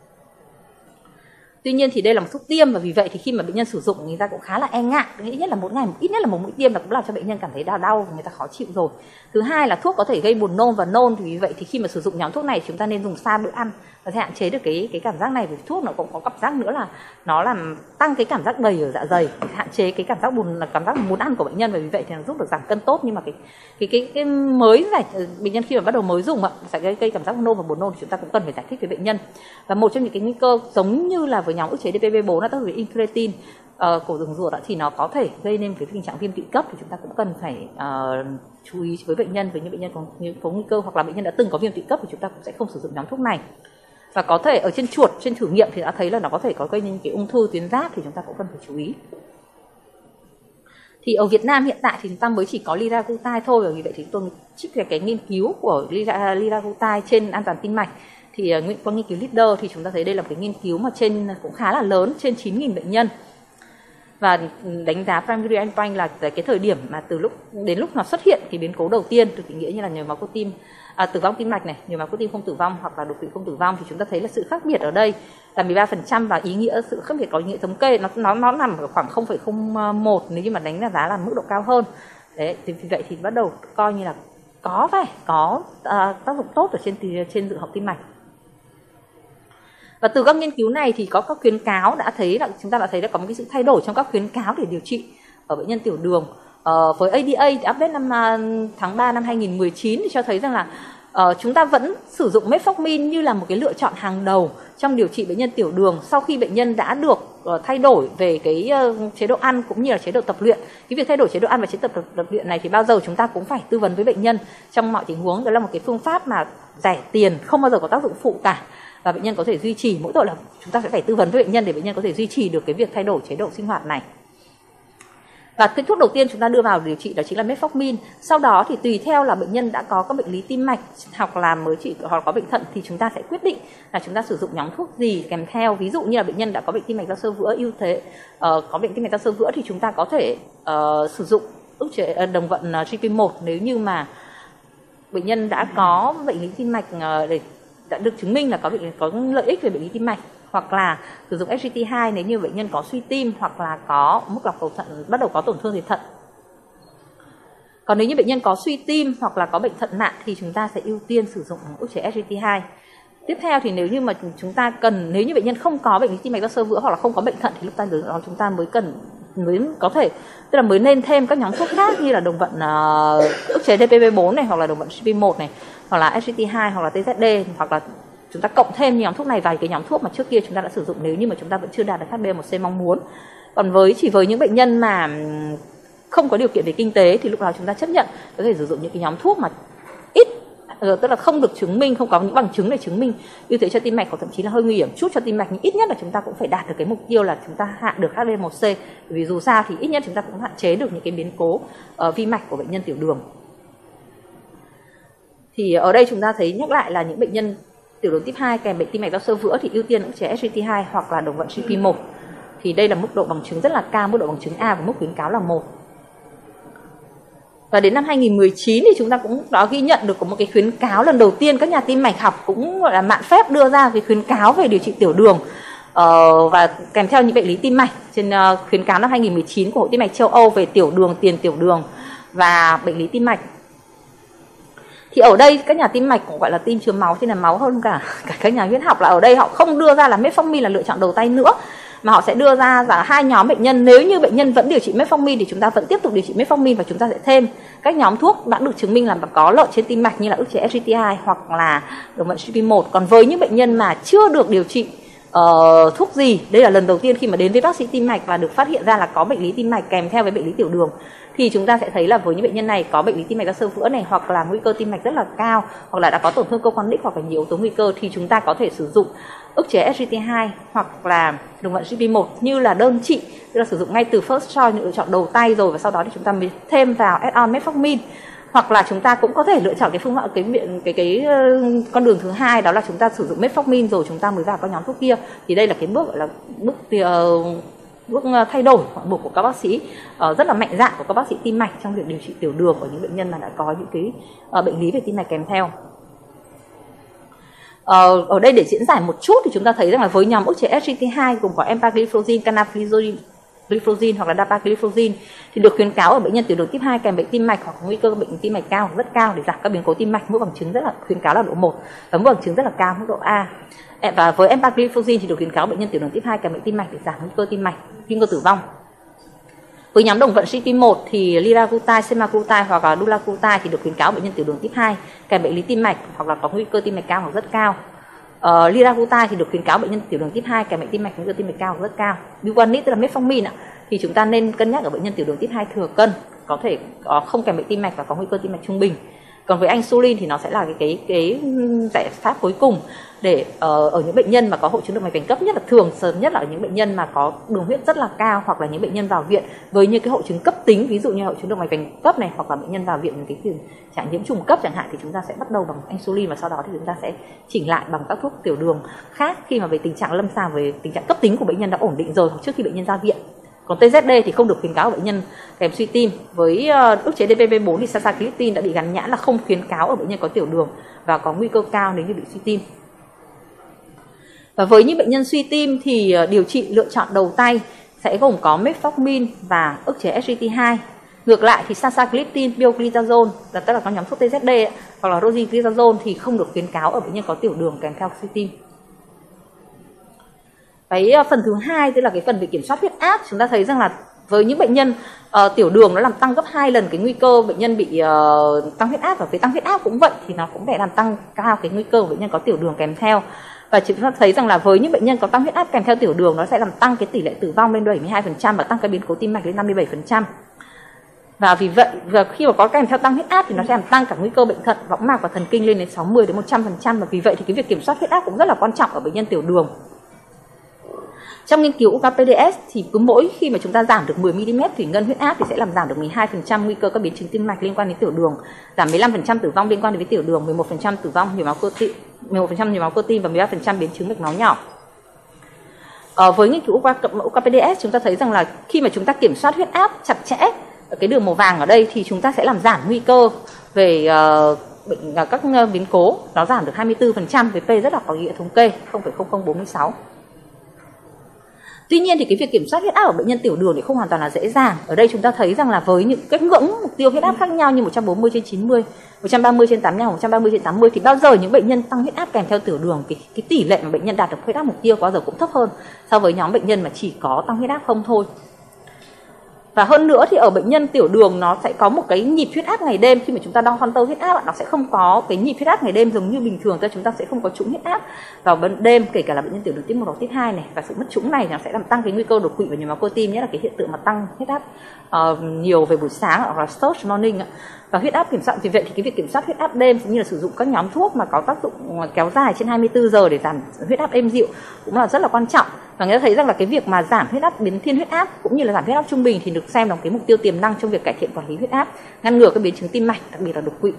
Tuy nhiên thì đây là một thuốc tiêm, và vì vậy thì khi mà bệnh nhân sử dụng người ta cũng khá là e ngại. Ít nhất là một mũi tiêm là cũng làm cho bệnh nhân cảm thấy đau, người ta khó chịu rồi. Thứ hai là thuốc có thể gây buồn nôn và nôn, thì vì vậy thì khi mà sử dụng nhóm thuốc này chúng ta nên dùng xa bữa ăn và sẽ hạn chế được cái cảm giác này. Vì thuốc nó cũng có cảm giác nữa là nó làm tăng cái cảm giác đầy ở dạ dày, hạn chế cái cảm giác muốn ăn của bệnh nhân, và vì vậy thì nó giúp được giảm cân tốt. Nhưng mà cái mới này, bệnh nhân khi mà bắt đầu mới dùng sẽ gây cảm giác nôn và buồn nôn thì chúng ta cũng cần phải giải thích với bệnh nhân. Và một trong những cái nguy cơ giống như là với nhóm ức chế DPP4 là tác dụng incretin của đường ruột thì nó có thể gây nên cái tình trạng viêm tụy cấp, thì chúng ta cũng cần phải chú ý với bệnh nhân. Với những bệnh nhân có nguy cơ hoặc là bệnh nhân đã từng có viêm tụy cấp thì chúng ta cũng sẽ không sử dụng nhóm thuốc này. Và có thể ở trên chuột, trên thử nghiệm thì đã thấy là nó có thể có gây nên cái ung thư tuyến giáp, thì chúng ta cũng cần phải chú ý. Thì ở Việt Nam hiện tại thì chúng ta mới chỉ có liraglutide thôi, vì vậy thì tôi trích về cái nghiên cứu của liraglutide trên an toàn tim mạch. Thì qua nghiên cứu leader thì chúng ta thấy đây là một cái nghiên cứu mà trên cũng khá là lớn, trên 9.000 bệnh nhân. Và đánh giá primary endpoint là cái thời điểm mà từ lúc đến lúc nó xuất hiện cái biến cố đầu tiên, từ định nghĩa như là nhồi máu cơ tim, tử vong tim mạch này, nhồi máu cơ tim không tử vong hoặc là đột quỵ không tử vong, thì chúng ta thấy là sự khác biệt ở đây là 13%, và ý nghĩa sự khác biệt có ý nghĩa thống kê nó nằm ở khoảng 0,01 nếu như mà đánh giá là mức độ cao hơn. Đấy, thì vì vậy thì bắt đầu coi như là có tác dụng tốt ở trên dự học tim mạch. Và từ các nghiên cứu này thì có các khuyến cáo chúng ta đã thấy là có một cái sự thay đổi trong các khuyến cáo để điều trị ở bệnh nhân tiểu đường. Với ADA update tháng 3 năm 2019 thì cho thấy rằng là chúng ta vẫn sử dụng metformin như là một cái lựa chọn hàng đầu trong điều trị bệnh nhân tiểu đường sau khi bệnh nhân đã được thay đổi về cái chế độ ăn cũng như là chế độ tập luyện. Cái việc thay đổi chế độ ăn và chế độ tập luyện này thì bao giờ chúng ta cũng phải tư vấn với bệnh nhân trong mọi tình huống. Đó là một cái phương pháp mà rẻ tiền, không bao giờ có tác dụng phụ cả, và bệnh nhân có thể duy trì. Mỗi tội là chúng ta sẽ phải tư vấn với bệnh nhân để bệnh nhân có thể duy trì được cái việc thay đổi chế độ sinh hoạt này. Và cái thuốc đầu tiên chúng ta đưa vào điều trị đó chính là metformin. Sau đó thì tùy theo là bệnh nhân đã có các bệnh lý tim mạch hoặc là có bệnh thận thì chúng ta sẽ quyết định là chúng ta sử dụng nhóm thuốc gì kèm theo. Ví dụ như là bệnh nhân đã có bệnh tim mạch do xơ vữa có bệnh tim mạch do xơ vữa thì chúng ta có thể sử dụng ức chế đồng vận GP1 nếu như mà bệnh nhân đã có bệnh lý tim mạch đã được chứng minh là có lợi ích về bệnh lý tim mạch, hoặc là sử dụng SGLT2 nếu như bệnh nhân có suy tim hoặc là có mức lọc cầu thận bắt đầu có tổn thương về thận. Còn nếu như bệnh nhân có suy tim hoặc là có bệnh thận nặng thì chúng ta sẽ ưu tiên sử dụng ức chế SGLT2. Tiếp theo thì nếu như mà nếu như bệnh nhân không có bệnh lý tim mạch do xơ vữa hoặc là không có bệnh thận thì lúc đó chúng ta mới nên thêm các nhóm thuốc khác như là đồng vận ức chế DPP4 này, hoặc là đồng vận CP1 này, hoặc là SGLT2 hoặc là TZD, hoặc là chúng ta cộng thêm nhóm thuốc này vào cái nhóm thuốc mà trước kia chúng ta đã sử dụng nếu như mà chúng ta vẫn chưa đạt được HbA1c mong muốn. Còn chỉ với những bệnh nhân mà không có điều kiện về kinh tế thì lúc đó chúng ta chấp nhận có thể sử dụng những cái nhóm thuốc mà ít, tức là không được chứng minh, không có những bằng chứng để chứng minh ưu thế cho tim mạch, hoặc thậm chí là hơi nguy hiểm chút cho tim mạch, nhưng ít nhất là chúng ta cũng phải đạt được cái mục tiêu là chúng ta hạ được HbA1c, vì dù sao thì ít nhất chúng ta cũng hạn chế được những cái biến cố vi mạch của bệnh nhân tiểu đường. Thì ở đây chúng ta thấy nhắc lại là những bệnh nhân tiểu đường type 2 kèm bệnh tim mạch do xơ vữa thì ưu tiên ức chế SGLT2 hoặc là đồng vận CP1. Thì đây là mức độ bằng chứng rất là cao, mức độ bằng chứng A và mức khuyến cáo là 1. Và đến năm 2019 thì chúng ta cũng đã ghi nhận được có một cái khuyến cáo lần đầu tiên, các nhà tim mạch học cũng gọi là mạn phép đưa ra cái khuyến cáo về điều trị tiểu đường và kèm theo những bệnh lý tim mạch. Trên khuyến cáo năm 2019 của Hội Tim mạch châu Âu về tiểu đường, tiền tiểu đường và bệnh lý tim mạch. Thì ở đây các nhà tim mạch cũng gọi là tim chứa máu, thì là máu hơn cả các nhà huyết học, là ở đây họ không đưa ra là metformin là lựa chọn đầu tay nữa, mà họ sẽ đưa ra là hai nhóm bệnh nhân. Nếu như bệnh nhân vẫn điều trị metformin thì chúng ta vẫn tiếp tục điều trị metformin, và chúng ta sẽ thêm các nhóm thuốc đã được chứng minh là có lợi trên tim mạch như là ức chế SGLT2 hoặc là đồng vận CP1. Còn với những bệnh nhân mà chưa được điều trị thuốc gì, đây là lần đầu tiên khi mà đến với bác sĩ tim mạch và được phát hiện ra là có bệnh lý tim mạch kèm theo với bệnh lý tiểu đường, thì chúng ta sẽ thấy là với những bệnh nhân này có bệnh lý tim mạch do xơ vữa này, hoặc là nguy cơ tim mạch rất là cao, hoặc là đã có tổn thương cơ quan đích hoặc là nhiều yếu tố nguy cơ, thì chúng ta có thể sử dụng ức chế SGLT2 hoặc là đồng vận CP1 như là đơn trị, tức là sử dụng ngay từ first choice, lựa chọn đầu tay rồi, và sau đó thì chúng ta mới thêm vào add-on metformin. Hoặc là chúng ta cũng có thể lựa chọn cái phương pháp con đường thứ hai, đó là chúng ta sử dụng metformin rồi chúng ta mới vào các nhóm thuốc kia. Thì đây là cái bước gọi là bước thay đổi ngoại mục của các bác sĩ, rất là mạnh dạn của các bác sĩ tim mạch trong việc điều trị tiểu đường ở những bệnh nhân mà đã có những cái bệnh lý về tim mạch kèm theo. Ở đây để diễn giải một chút thì chúng ta thấy rằng là với nhóm ức chế SGLT2 gồm có empagliflozin, canagliflozin hoặc là dapagliflozin thì được khuyến cáo ở bệnh nhân tiểu đường type 2 kèm bệnh tim mạch hoặc nguy cơ bệnh tim mạch cao, rất cao, để giảm các biến cố tim mạch. Mức bằng chứng rất là khuyến cáo là độ 1 và mức bằng chứng rất là cao, mức độ A. Và với empagliflozin thì được khuyến cáo bệnh nhân tiểu đường type 2 kèm bệnh tim mạch để giảm nguy cơ tim mạch, nguy cơ tử vong. Với nhóm đồng vận CP1 thì liraglutide, semaglutide hoặc là dulaglutide thì được khuyến cáo bệnh nhân tiểu đường type 2 kèm bệnh lý tim mạch hoặc là có nguy cơ tim mạch cao hoặc rất cao. Liraglutide thì được khuyến cáo bệnh nhân tiểu đường type 2 kèm bệnh tim mạch nguy cơ tim mạch cao hoặc rất cao. Buvanit tức là metformin thì chúng ta nên cân nhắc ở bệnh nhân tiểu đường type 2 thừa cân, có thể không kèm bệnh tim mạch và có nguy cơ tim mạch trung bình. Còn với insulin thì nó sẽ là cái giải pháp cuối cùng để ở những bệnh nhân mà có hội chứng động mạch vành cấp, nhất là thường sớm nhất là ở những bệnh nhân mà có đường huyết rất là cao, hoặc là những bệnh nhân vào viện với những cái hội chứng cấp tính, ví dụ như hội chứng động mạch vành cấp này, hoặc là bệnh nhân vào viện với cái tình trạng nhiễm trùng cấp chẳng hạn, thì chúng ta sẽ bắt đầu bằng insulin và sau đó thì chúng ta sẽ chỉnh lại bằng các thuốc tiểu đường khác khi mà về tình trạng lâm sàng, về tình trạng cấp tính của bệnh nhân đã ổn định rồi, trước khi bệnh nhân ra viện. Còn TZD thì không được khuyến cáo ở bệnh nhân kèm suy tim. Với ức chế DPP4 thì saxagliptin đã bị gắn nhãn là không khuyến cáo ở bệnh nhân có tiểu đường và có nguy cơ cao nếu như bị suy tim. Và với những bệnh nhân suy tim thì điều trị lựa chọn đầu tay sẽ gồm có metformin và ức chế SGLT2. Ngược lại thì saxagliptin, pioglitazone, tức là các nhóm thuốc TZD hoặc là rosiglitazone thì không được khuyến cáo ở bệnh nhân có tiểu đường kèm theo suy tim. Cái phần thứ hai tức là cái phần về kiểm soát huyết áp, chúng ta thấy rằng là với những bệnh nhân tiểu đường nó làm tăng gấp 2 lần cái nguy cơ bệnh nhân bị tăng huyết áp, và với tăng huyết áp cũng vậy thì nó cũng để làm tăng cao cái nguy cơ của bệnh nhân có tiểu đường kèm theo. Và chúng ta thấy rằng là với những bệnh nhân có tăng huyết áp kèm theo tiểu đường, nó sẽ làm tăng cái tỷ lệ tử vong lên 72% và tăng cái biến cố tim mạch lên 57%. Và vì vậy khi mà có kèm theo tăng huyết áp thì nó sẽ làm tăng cả nguy cơ bệnh thận, võng mạc và thần kinh lên đến 60 đến 100%, và vì vậy thì cái việc kiểm soát huyết áp cũng rất là quan trọng ở bệnh nhân tiểu đường. Trong nghiên cứu UKPDS thì cứ mỗi khi mà chúng ta giảm được 10 mm thủy ngân huyết áp thì sẽ làm giảm được 12% nguy cơ các biến chứng tim mạch liên quan đến tiểu đường, giảm 15% tử vong liên quan đến tiểu đường, 11% tử vong nhồi máu cơ tim, 11% nhồi máu cơ tim và 13% biến chứng mạch máu nhỏ. Với nghiên cứu UKPDS chúng ta thấy rằng là khi mà chúng ta kiểm soát huyết áp chặt chẽ ở cái đường màu vàng ở đây thì chúng ta sẽ làm giảm nguy cơ về các biến cố, nó giảm được 24% với P rất là có nghĩa thống kê 0,0046. Tuy nhiên thì cái việc kiểm soát huyết áp ở bệnh nhân tiểu đường thì không hoàn toàn là dễ dàng. Ở đây chúng ta thấy rằng là với những cái ngưỡng mục tiêu huyết áp khác nhau như 140/90, 130/85, 130/80 thì bao giờ những bệnh nhân tăng huyết áp kèm theo tiểu đường cái tỷ lệ mà bệnh nhân đạt được huyết áp mục tiêu bao giờ cũng thấp hơn so với nhóm bệnh nhân mà chỉ có tăng huyết áp không thôi. Và hơn nữa thì ở bệnh nhân tiểu đường nó sẽ có một cái nhịp huyết áp ngày đêm. Khi mà chúng ta đo Holter huyết áp nó sẽ không có cái nhịp huyết áp ngày đêm giống như bình thường, chúng ta sẽ không có trũng huyết áp vào ban đêm, kể cả là bệnh nhân tiểu đường tuyếp 1 hoặc tuyếp 2 này. Và sự mất trũng này nó sẽ làm tăng cái nguy cơ đột quỵ và nhồi máu cơ tim, nhất là cái hiện tượng mà tăng huyết áp nhiều về buổi sáng hoặc là stretch morning. Và huyết áp kiểm soát, vì vậy thì cái việc kiểm soát huyết áp đêm cũng như là sử dụng các nhóm thuốc mà có tác dụng kéo dài trên 24 giờ để giảm huyết áp êm dịu cũng là rất là quan trọng. Và người ta thấy rằng là cái việc mà giảm huyết áp biến thiên huyết áp cũng như là giảm huyết áp trung bình thì được xem là cái mục tiêu tiềm năng trong việc cải thiện quản lý huyết áp, ngăn ngừa các biến chứng tim mạch, đặc biệt là đột quỵ.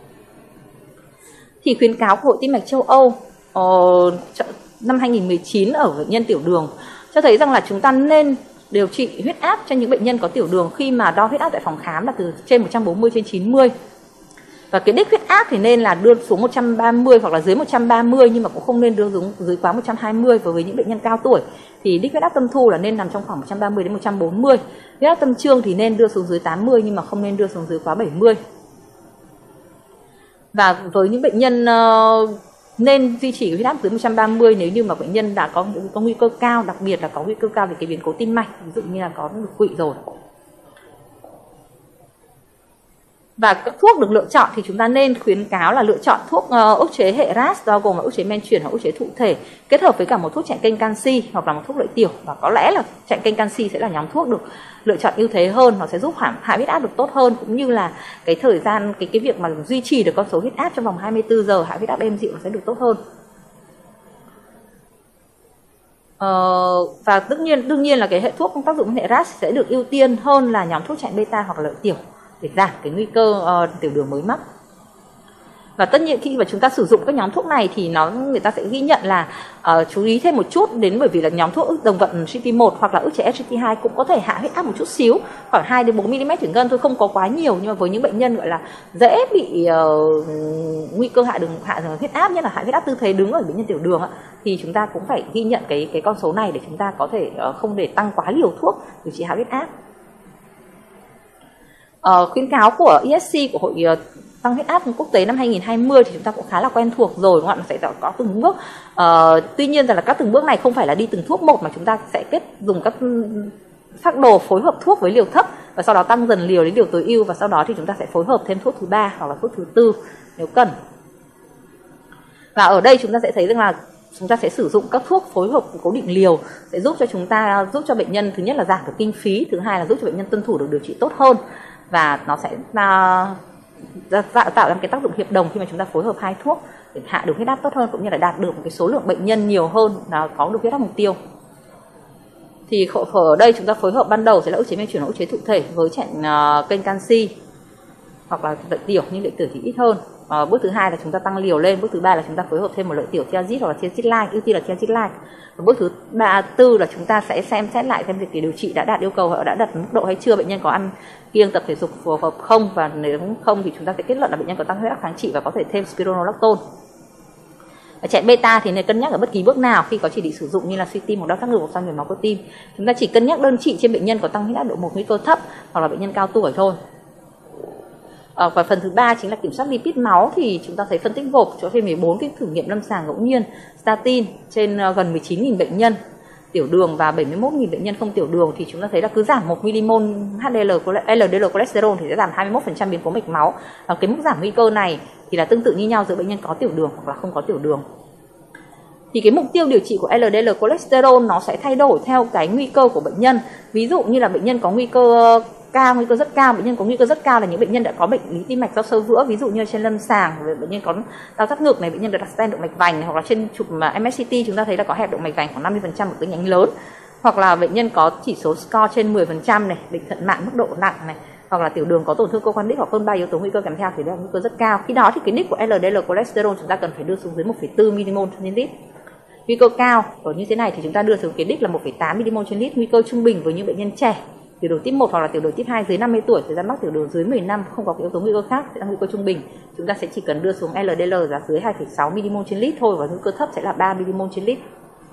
Thì khuyến cáo của Hội Tim mạch châu Âu năm 2019 ở bệnh nhân tiểu đường cho thấy rằng là chúng ta nên điều trị huyết áp cho những bệnh nhân có tiểu đường khi mà đo huyết áp tại phòng khám là từ trên 140/90. Và cái đích huyết áp thì nên là đưa xuống 130 hoặc là dưới 130, nhưng mà cũng không nên đưa xuống dưới quá 120. Và với những bệnh nhân cao tuổi thì đích huyết áp tâm thu là nên nằm trong khoảng 130 đến 140. Huyết áp tâm trương thì nên đưa xuống dưới 80 nhưng mà không nên đưa xuống dưới quá 70. Và với những bệnh nhân nên duy trì huyết áp dưới 130 nếu như mà bệnh nhân đã có nguy cơ cao, đặc biệt là có nguy cơ cao về cái biến cố tim mạch, ví dụ như là có đột quỵ rồi. Và các thuốc được lựa chọn thì chúng ta nên khuyến cáo là lựa chọn thuốc ức chế hệ RAS, bao gồm là ức chế men chuyển hoặc ức chế thụ thể, kết hợp với cả một thuốc chặn kênh canxi hoặc là một thuốc lợi tiểu. Và có lẽ là chặn kênh canxi sẽ là nhóm thuốc được lựa chọn ưu thế hơn, nó sẽ giúp hạ huyết áp được tốt hơn, cũng như là cái thời gian cái việc mà duy trì được con số huyết áp trong vòng 24 giờ, hạ huyết áp êm dịu nó sẽ được tốt hơn. Và đương nhiên là cái hệ thuốc tác dụng hệ RAS sẽ được ưu tiên hơn là nhóm thuốc chặn beta hoặc là lợi tiểu để giảm cái nguy cơ tiểu đường mới mắc. Và tất nhiên khi mà chúng ta sử dụng các nhóm thuốc này thì người ta sẽ ghi nhận là chú ý thêm một chút đến, bởi vì là nhóm thuốc đồng vận CT1 hoặc là ức chế SGLT2 cũng có thể hạ huyết áp một chút xíu, khoảng 2 đến 4 mm thủy ngân thôi, không có quá nhiều. Nhưng mà với những bệnh nhân gọi là dễ bị nguy cơ hạ huyết áp, nhất là hạ huyết áp tư thế đứng ở bệnh nhân tiểu đường thì chúng ta cũng phải ghi nhận cái con số này để chúng ta có thể không để tăng quá liều thuốc điều trị hạ huyết áp. Khuyến cáo của ESC, của Hội tăng huyết áp quốc tế năm 2020 thì chúng ta cũng khá là quen thuộc rồi, đúng không ạ? Nó sẽ có từng bước. Tuy nhiên là các từng bước này không phải là đi từng thuốc một, mà chúng ta sẽ dùng các phác đồ phối hợp thuốc với liều thấp và sau đó tăng dần liều đến liều tối ưu, và sau đó thì chúng ta sẽ phối hợp thêm thuốc thứ 3 hoặc là thuốc thứ 4 nếu cần. Và ở đây chúng ta sẽ thấy rằng là chúng ta sẽ sử dụng các thuốc phối hợp cố định liều sẽ giúp cho bệnh nhân thứ nhất là giảm được kinh phí, thứ hai là giúp cho bệnh nhân tuân thủ được điều trị tốt hơn, và nó sẽ tạo ra cái tác dụng hiệp đồng khi mà chúng ta phối hợp hai thuốc để hạ được huyết áp tốt hơn, cũng như là đạt được một cái số lượng bệnh nhân nhiều hơn là có được huyết áp mục tiêu. Thì ở đây chúng ta phối hợp ban đầu sẽ là ức chế men chuyển hoặc ức chế thụ thể với chặn kênh canxi hoặc là lợi tiểu, nhưng lợi tiểu thì ít hơn. Bước thứ hai là chúng ta tăng liều lên. Bước thứ ba là chúng ta phối hợp thêm một lợi tiểu thiazid hoặc là thiazid like, ưu tiên là thiazid like. Và bước thứ tư là chúng ta sẽ xem xét lại xem việc điều trị đã đạt yêu cầu, đã đạt mức độ hay chưa, bệnh nhân có ăn kiêng tập thể dục phù hợp không, và nếu không thì chúng ta sẽ kết luận là bệnh nhân có tăng huyết áp kháng trị và có thể thêm spironolactone. Chạy beta thì nên cân nhắc ở bất kỳ bước nào khi có chỉ định sử dụng, như là suy tim hoặc đau thắt ngực hoặc xoang nhồi máu cơ tim. Chúng ta chỉ cân nhắc đơn trị trên bệnh nhân có tăng huyết áp độ 1 nguy cơ thấp hoặc là bệnh nhân cao tuổi thôi. Và phần thứ ba chính là kiểm soát lipid máu, thì chúng ta thấy phân tích gộp cho thêm 14 cái thử nghiệm lâm sàng ngẫu nhiên statin trên gần 19.000 bệnh nhân tiểu đường và 71.000 bệnh nhân không tiểu đường, thì chúng ta thấy là cứ giảm 1 mmol LDL cholesterol thì sẽ giảm 21% biến cố mạch máu. Và cái mức giảm nguy cơ này thì là tương tự như nhau giữa bệnh nhân có tiểu đường hoặc là không có tiểu đường. Thì cái mục tiêu điều trị của LDL cholesterol nó sẽ thay đổi theo cái nguy cơ của bệnh nhân. Ví dụ như là bệnh nhân có nguy cơ cao, nguy cơ rất cao. Bệnh nhân có nguy cơ rất cao là những bệnh nhân đã có bệnh lý tim mạch do xơ vữa, ví dụ như trên lâm sàng bệnh nhân có đau thắt ngực này, bệnh nhân được đặt stent động mạch vành này, hoặc là trên chụp MSCT chúng ta thấy là có hẹp động mạch vành khoảng 50% một cái nhánh lớn, hoặc là bệnh nhân có chỉ số score trên 10% này, bệnh thận mạng mức độ nặng này, hoặc là tiểu đường có tổn thương cơ quan đích hoặc hơn 3 yếu tố nguy cơ kèm theo thì đó là nguy cơ rất cao. Khi đó thì cái đích của LDL cholesterol chúng ta cần phải đưa xuống dưới 1,4 mmol trên lít. Nguy cơ cao ở như thế này thì chúng ta đưa xuống cái đích là 1,8 mmol trên lít. Nguy cơ trung bình với những bệnh nhân trẻ tiểu đường tiếp 1 hoặc là tiểu đường tiếp 2 dưới 50 tuổi, thời gian mắc tiểu đường dưới 10 năm, không có cái yếu tố nguy cơ khác sẽ là nguy cơ trung bình. Chúng ta sẽ chỉ cần đưa xuống LDL là dưới 2,6 mmol trên lít thôi, và nguy cơ thấp sẽ là 3 mmol trên lít.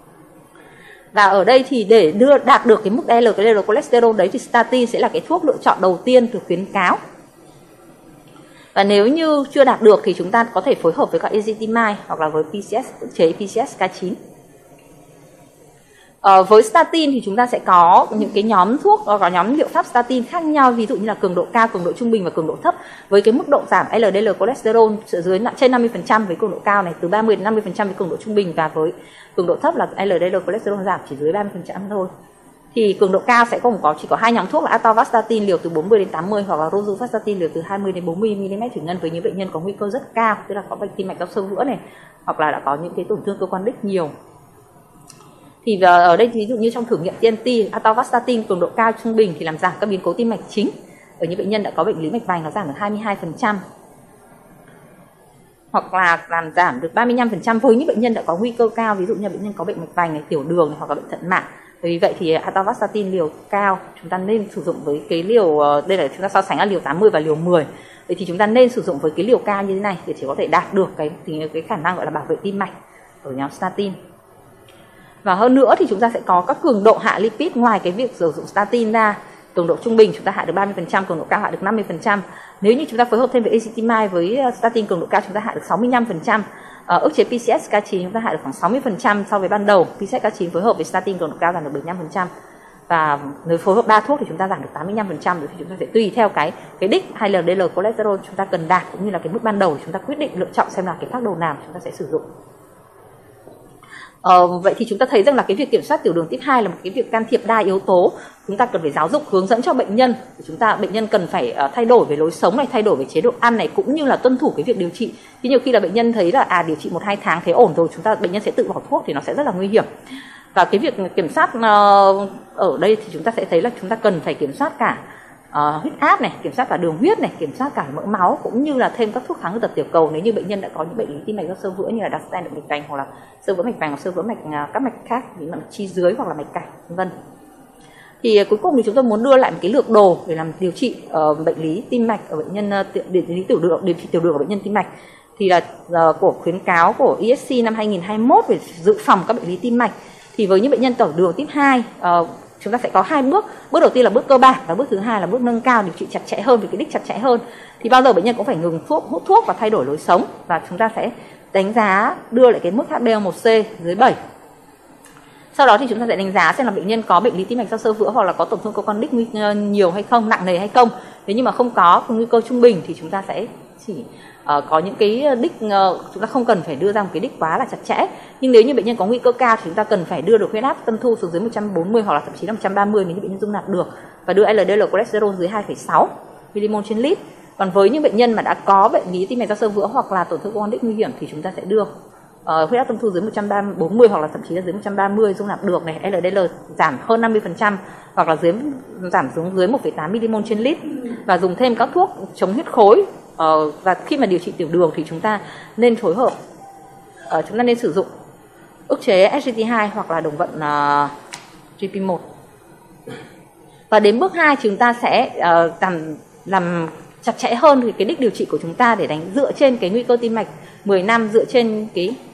Và ở đây thì để đạt được cái mức LDL cholesterol đấy thì statin sẽ là cái thuốc lựa chọn đầu tiên được khuyến cáo. Và nếu như chưa đạt được thì chúng ta có thể phối hợp với các ezetimibe hoặc là với ức chế PCSK9. Với statin thì chúng ta sẽ có những cái nhóm thuốc, có nhóm liệu pháp statin khác nhau, ví dụ như là cường độ cao, cường độ trung bình và cường độ thấp, với cái mức độ giảm LDL cholesterol dưới trên 50% với cường độ cao này, từ 30 đến 50% với cường độ trung bình, và với cường độ thấp là LDL cholesterol giảm chỉ dưới 30% thôi. Thì cường độ cao sẽ chỉ có hai nhóm thuốc là atorvastatin liều từ 40 đến 80 hoặc là rosuvastatin liều từ 20 đến 40 mm thủy ngân với những bệnh nhân có nguy cơ rất cao, tức là có bệnh tim mạch do xơ vữa này, hoặc là đã có những cái tổn thương cơ quan đích nhiều. Thì ở đây ví dụ như trong thử nghiệm TNT, atorvastatin cường độ cao trung bình thì làm giảm các biến cố tim mạch chính ở những bệnh nhân đã có bệnh lý mạch vành, nó giảm được 22%. Hoặc là làm giảm được 35% với những bệnh nhân đã có nguy cơ cao, ví dụ như bệnh nhân có bệnh mạch vành này, tiểu đường này, hoặc là bệnh thận mạng. Vì vậy thì atorvastatin liều cao chúng ta nên sử dụng với cái liều, đây là chúng ta so sánh là liều 80 và liều 10. Vậy thì chúng ta nên sử dụng với cái liều cao như thế này để chỉ có thể đạt được cái khả năng gọi là bảo vệ tim mạch ở nhóm statin. Và hơn nữa thì chúng ta sẽ có các cường độ hạ lipid ngoài cái việc sử dụng statin ra. Cường độ trung bình chúng ta hạ được 30%, cường độ cao hạ được 50%. Nếu như chúng ta phối hợp thêm với ezetimibe với statin cường độ cao chúng ta hạ được 65%. Ức chế PCSK9 chúng ta hạ được khoảng 60% so với ban đầu. PCSK9 phối hợp với statin cường độ cao giảm được 75%. Và nếu phối hợp 3 thuốc thì chúng ta giảm được 85%. Thì chúng ta sẽ tùy theo cái đích hay là LDL cholesterol chúng ta cần đạt, cũng như là cái mức ban đầu chúng ta quyết định lựa chọn xem là cái phác đồ nào chúng ta sẽ sử dụng. Vậy thì chúng ta thấy rằng là cái việc kiểm soát tiểu đường tiếp 2 là một cái việc can thiệp đa yếu tố. Chúng ta cần phải giáo dục hướng dẫn cho bệnh nhân. Bệnh nhân cần phải thay đổi về lối sống này, thay đổi về chế độ ăn này, cũng như là tuân thủ cái việc điều trị. Thì nhiều khi là bệnh nhân thấy là điều trị 1-2 tháng thấy ổn rồi, bệnh nhân sẽ tự bỏ thuốc thì nó sẽ rất là nguy hiểm. Và cái việc kiểm soát ở đây thì chúng ta sẽ thấy là chúng ta cần phải kiểm soát cả huyết áp này, kiểm soát cả đường huyết này, kiểm soát cả mỡ máu, cũng như là thêm các thuốc kháng tập tiểu cầu nếu như bệnh nhân đã có những bệnh lý tim mạch do xơ vữa như là đặt stent động mạch vành, hoặc là xơ vữa mạch vành hoặc xơ vữa các mạch khác, những mạch chi dưới hoặc là mạch cảnh, vân. Thì cuối cùng thì chúng tôi muốn đưa lại một cái lược đồ để làm điều trị bệnh lý tim mạch ở bệnh nhân điều trị tiểu đường ở bệnh nhân tim mạch. Thì là của khuyến cáo của ESC năm 2021 về dự phòng các bệnh lý tim mạch. Thì với những bệnh nhân tiểu đường tiếp 2 chúng ta sẽ có 2 bước. Bước đầu tiên là bước cơ bản và bước thứ hai là bước nâng cao, điều trị chặt chẽ hơn, với cái đích chặt chẽ hơn. Thì bao giờ bệnh nhân cũng phải ngừng hút thuốc và thay đổi lối sống, và chúng ta sẽ đánh giá đưa lại cái mức HbA1c dưới 7. Sau đó thì chúng ta sẽ đánh giá xem là bệnh nhân có bệnh lý tim mạch do xơ vữa hoặc là có tổn thương cơ quan đích nhiều hay không, nặng nề hay không. Nếu như mà không có nguy cơ trung bình thì chúng ta sẽ chỉ có những cái đích chúng ta không cần phải đưa ra một cái đích quá là chặt chẽ. Nhưng nếu như bệnh nhân có nguy cơ cao thì chúng ta cần phải đưa được huyết áp tâm thu xuống dưới 140 hoặc là thậm chí là 130 nếu như bệnh nhân dung nạp được, và đưa LDL cholesterol dưới 2,6 mmol trên lít. Còn với những bệnh nhân mà đã có bệnh lý tim mạch do xơ vữa hoặc là tổn thương chronic nguy hiểm thì chúng ta sẽ đưa huyết áp tâm thu dưới 140 hoặc là thậm chí là dưới 130 dung nạp được này, LDL giảm hơn 50% hoặc là giảm xuống dưới 1,8 mmol trên lít, và dùng thêm các thuốc chống huyết khối. Và khi mà điều trị tiểu đường thì chúng ta nên phối hợp, chúng ta nên sử dụng ức chế SGLT2 hoặc là đồng vận GP1. Và đến bước 2 chúng ta sẽ làm chặt chẽ hơn cái đích điều trị của chúng ta để dựa trên cái nguy cơ tim mạch 10 năm, dựa trên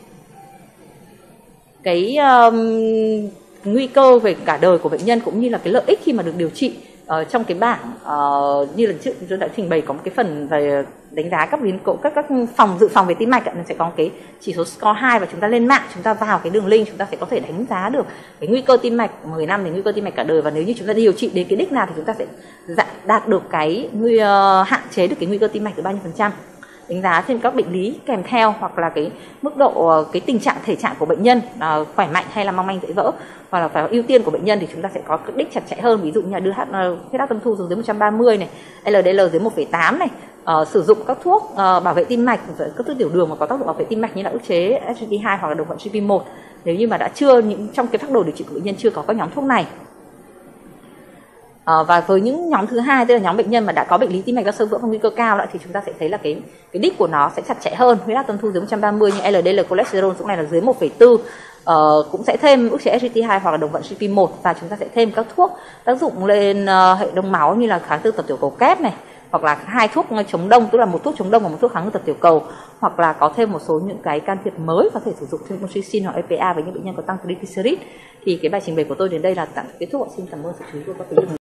cái nguy cơ về cả đời của bệnh nhân, cũng như là cái lợi ích khi mà được điều trị. Trong cái bảng như lần trước tôi đã trình bày có một cái phần về đánh giá các biến cố, các dự phòng về tim mạch, nó sẽ có cái chỉ số score 2, và chúng ta lên mạng, chúng ta vào cái đường link, chúng ta sẽ có thể đánh giá được cái nguy cơ tim mạch 10 năm đến nguy cơ tim mạch cả đời, và nếu như chúng ta điều trị đến cái đích nào thì chúng ta sẽ đạt được cái hạn chế được cái nguy cơ tim mạch từ bao nhiêu %. Đánh giá thêm các bệnh lý kèm theo, hoặc là cái mức độ, cái tình trạng thể trạng của bệnh nhân khỏe mạnh hay là mong manh dễ vỡ, hoặc là phải ưu tiên của bệnh nhân thì chúng ta sẽ có cái đích chặt chẽ hơn, ví dụ như là đưa huyết áp tâm thu xuống dưới 130 này, LDL dưới 1,8 này, sử dụng các thuốc bảo vệ tim mạch, các thuốc tiểu đường mà có tác dụng bảo vệ tim mạch như là ức chế SGLT2 hoặc là đồng vận GP1 nếu như mà đã trong cái phác đồ điều trị của bệnh nhân chưa có các nhóm thuốc này. Và với những nhóm thứ hai, tức là nhóm bệnh nhân mà đã có bệnh lý tim mạch do xơ vữa và nguy cơ cao thì chúng ta sẽ thấy là cái đích của nó sẽ chặt chẽ hơn, huyết áp tâm thu dưới 130, nhưng LDL cholesterol cũng này là dưới 1,4. Cũng sẽ thêm ức chế SGLT2 hoặc là đồng vận GP1, và chúng ta sẽ thêm các thuốc tác dụng lên hệ đông máu như là kháng tương tập tiểu cầu kép này, hoặc là 2 thuốc chống đông, tức là một thuốc chống đông và một thuốc kháng tập tiểu cầu, hoặc là có thêm một số những cái can thiệp mới, có thể sử dụng thêm colchicine hoặc EPA với những bệnh nhân có tăng triglycerid. Thì cái bài trình bày của tôi đến đây là kết thúc. Xin cảm ơn sự chú ý của các quý vị.